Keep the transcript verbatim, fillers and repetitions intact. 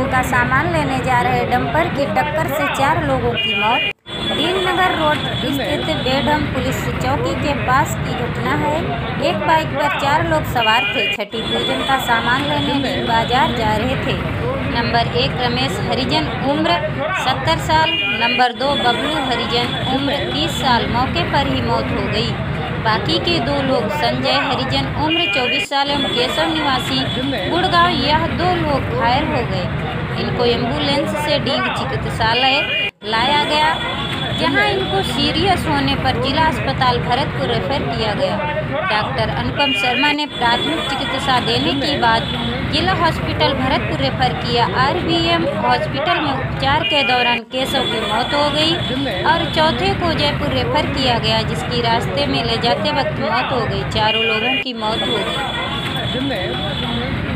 का सामान लेने जा रहे डंपर की टक्कर से चार लोगों की मौत। दीननगर रोड स्थित बेढम पुलिस चौकी के पास की घटना है। एक बाइक पर चार लोग सवार थे। छठी पूजन का सामान लेने मीन बाजार जा रहे थे। नंबर एक रमेश हरिजन उम्र सत्तर साल, नंबर दो बबलू हरिजन उम्र तीस साल मौके पर ही मौत हो गई। बाकी के दो लोग संजय हरिजन उम्र चौबीस साल एवं केशव निवासी गुड़गांव, यह दो लोग घायल हो गए। इनको एम्बुलेंस से डीग चिकित्सालय लाया गया, जहां इनको सीरियस होने पर जिला अस्पताल भरतपुर रेफर किया गया। डॉक्टर अनुपम शर्मा ने प्राथमिक चिकित्सा देने के बाद जिला हॉस्पिटल भरतपुर रेफर किया। आरबीएम हॉस्पिटल में उपचार के दौरान केशव की मौत हो गई और चौथे को जयपुर रेफर किया गया, जिसकी रास्ते में ले जाते वक्त मौत हो गई। चारों लोगों की मौत हो गई।